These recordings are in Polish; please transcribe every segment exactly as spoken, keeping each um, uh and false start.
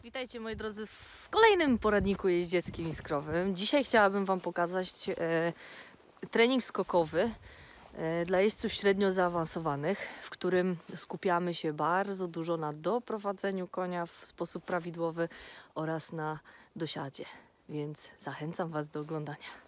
Witajcie moi drodzy w kolejnym poradniku jeździeckim iskrowym. Dzisiaj chciałabym Wam pokazać e, trening skokowy e, dla jeźdźców średnio zaawansowanych, w którym skupiamy się bardzo dużo na doprowadzeniu konia w sposób prawidłowy oraz na dosiadzie. Więc zachęcam Was do oglądania.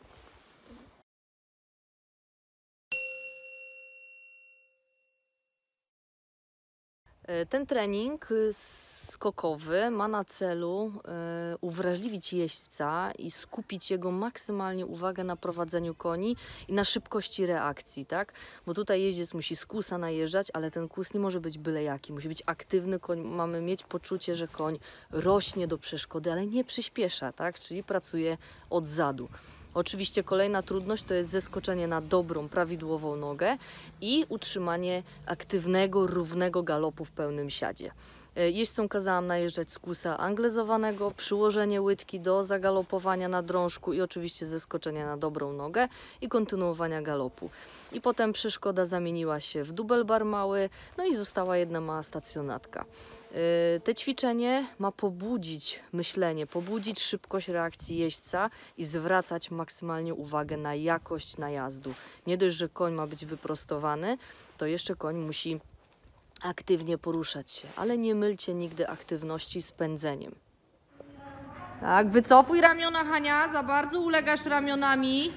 Ten trening skokowy ma na celu e, uwrażliwić jeźdźca i skupić jego maksymalnie uwagę na prowadzeniu koni i na szybkości reakcji, tak? Bo tutaj jeździec musi z kłusa najeżdżać, ale ten kłus nie może być byle jaki, musi być aktywny koń, mamy mieć poczucie, że koń rośnie do przeszkody, ale nie przyspiesza, tak? Czyli pracuje od zadu. Oczywiście kolejna trudność to jest zeskoczenie na dobrą, prawidłową nogę i utrzymanie aktywnego, równego galopu w pełnym siadzie. Jeźdźcom kazałam najeżdżać z kłusa anglezowanego, przyłożenie łydki do zagalopowania na drążku i oczywiście zeskoczenia na dobrą nogę i kontynuowania galopu. I potem przeszkoda zamieniła się w dubel bar mały, no i została jedna mała stacjonatka. Te ćwiczenie ma pobudzić myślenie, pobudzić szybkość reakcji jeźdźca i zwracać maksymalnie uwagę na jakość najazdu. Nie dość, że koń ma być wyprostowany, to jeszcze koń musi aktywnie poruszać się, ale nie mylcie nigdy aktywności z pędzeniem. Tak, wycofuj ramiona, Hania, za bardzo ulegasz ramionami.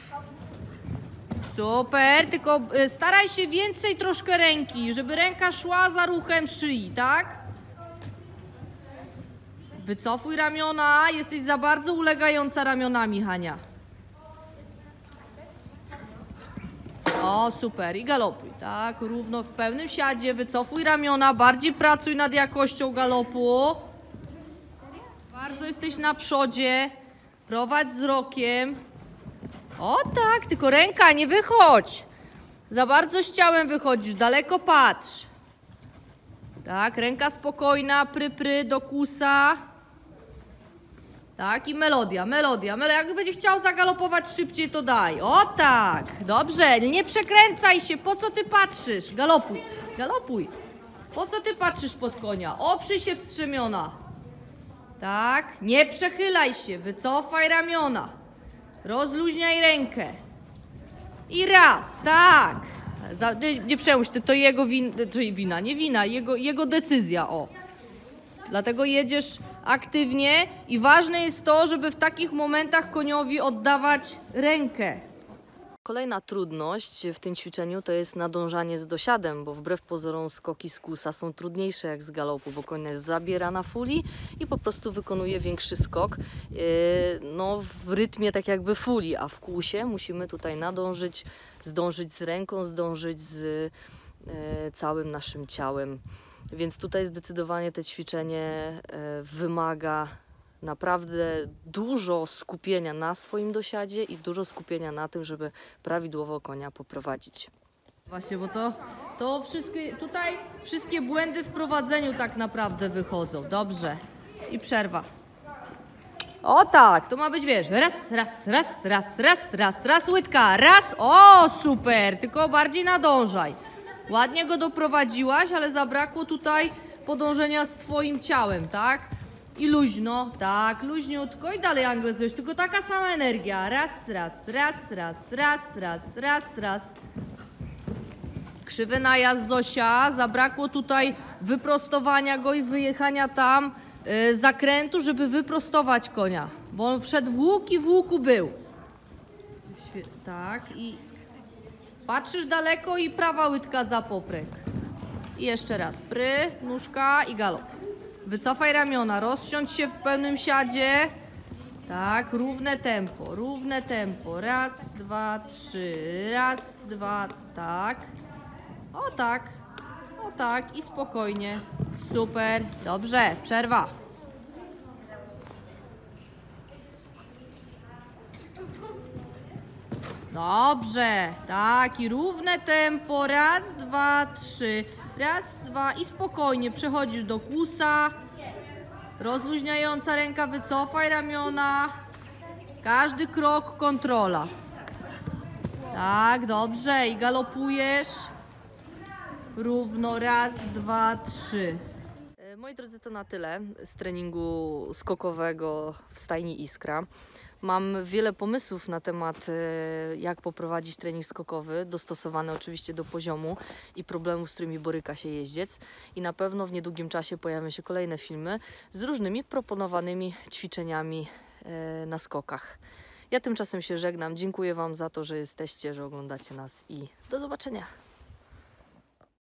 Super, tylko staraj się więcej troszkę ręki, żeby ręka szła za ruchem szyi, tak? Wycofuj ramiona, jesteś za bardzo ulegająca ramionami, Hania. O, super, i galopuj, tak? Równo w pełnym siadzie, wycofuj ramiona, bardziej pracuj nad jakością galopu. Bardzo jesteś na przodzie, prowadź wzrokiem. O tak, tylko ręka, nie wychodź. Za bardzo z ciałem wychodzisz, daleko patrz. Tak, ręka spokojna, pry, pry, do kłusa. Tak, i melodia, melodia, melodia. Jak będzie chciał zagalopować szybciej, to daj. O tak, dobrze, nie przekręcaj się, po co ty patrzysz? Galopuj, galopuj. Po co ty patrzysz pod konia? Oprzyj się w strzemiona. Tak, nie przechylaj się, wycofaj ramiona. Rozluźniaj rękę. I raz, tak. Za, nie, nie przejmuj się, to jego win, czyli wina, nie wina, jego, jego decyzja, o. Dlatego jedziesz aktywnie i ważne jest to, żeby w takich momentach koniowi oddawać rękę. Kolejna trudność w tym ćwiczeniu to jest nadążanie z dosiadem, bo wbrew pozorom skoki z kłusa są trudniejsze jak z galopu, bo koń jest zabiera na fuli i po prostu wykonuje większy skok yy, no, w rytmie tak jakby fuli, a w kłusie musimy tutaj nadążyć, zdążyć z ręką, zdążyć z yy, całym naszym ciałem. Więc tutaj zdecydowanie to ćwiczenie yy, wymaga naprawdę dużo skupienia na swoim dosiadzie i dużo skupienia na tym, żeby prawidłowo konia poprowadzić. Właśnie, bo to, to wszystkie, tutaj wszystkie błędy w prowadzeniu tak naprawdę wychodzą. Dobrze. I przerwa. O tak, to ma być, wiesz, raz, raz, raz, raz, raz, raz, raz, łydka, raz, o super, tylko bardziej nadążaj. Ładnie go doprowadziłaś, ale zabrakło tutaj podążenia z twoim ciałem, tak? I luźno, tak, luźniutko i dalej anglezujesz, tylko taka sama energia. Raz, raz, raz, raz, raz, raz, raz, raz. Krzywy najazd Zosia, zabrakło tutaj wyprostowania go i wyjechania tam yy, zakrętu, żeby wyprostować konia, bo on wszedł w łuk i w łuku był. Tak, i patrzysz daleko i prawa łydka za popryk. I jeszcze raz, pry, nóżka i galop. Wycofaj ramiona, rozsiądź się w pełnym siadzie. Tak, równe tempo, równe tempo. Raz, dwa, trzy, raz, dwa, tak. O tak, o tak i spokojnie. Super, dobrze, przerwa. Dobrze, tak i równe tempo. Raz, dwa, trzy. Raz, dwa i spokojnie przechodzisz do kłusa. Rozluźniająca ręka, wycofaj ramiona. Każdy krok kontrola. Tak, dobrze i galopujesz. Równo, raz, dwa, trzy. moi drodzy, to na tyle z treningu skokowego w stajni Iskra. Mam wiele pomysłów na temat, jak poprowadzić trening skokowy, dostosowany oczywiście do poziomu i problemów, z którymi boryka się jeździec. I na pewno w niedługim czasie pojawią się kolejne filmy z różnymi proponowanymi ćwiczeniami na skokach. Ja tymczasem się żegnam. Dziękuję Wam za to, że jesteście, że oglądacie nas i do zobaczenia.